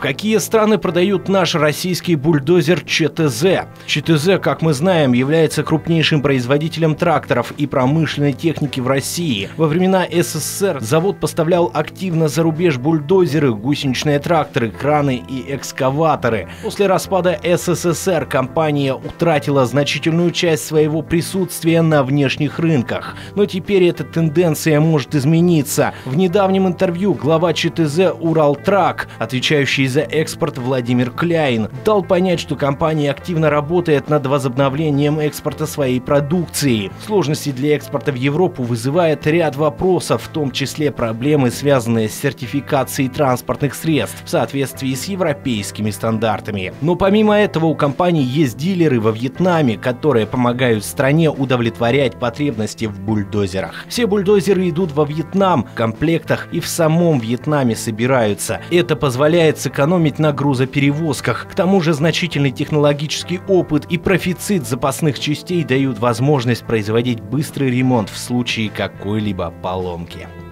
какие страны продают наш российский бульдозер ЧТЗ? ЧТЗ, как мы знаем, является крупнейшим производителем тракторов и промышленной техники в России. Во времена СССР завод поставлял активно за рубеж бульдозеры, гусеничные тракторы, краны и экскаваторы. После распада СССР компания утратила значительную часть своего присутствия на внешних рынках. Но теперь эта тенденция может измениться. В недавнем интервью глава ЧТЗ «Уралтрак», отвечающий за экспорт Владимир Кляйн, дал понять, что компания активно работает над возобновлением экспорта своей продукции. Сложности для экспорта в Европу вызывает ряд вопросов, в том числе проблемы, связанные с сертификацией транспортных средств в соответствии с европейскими стандартами. Но помимо этого у компании есть дилеры во Вьетнаме, которые помогают стране удовлетворять потребности в бульдозерах. Все бульдозеры идут во Вьетнам в комплектах и в самом Вьетнаме собираются. Это позволяет сэкономить на грузоперевозках. К тому же значительный технологический опыт и профицит запасных частей дают возможность производить быстрый ремонт в случае какой-либо поломки.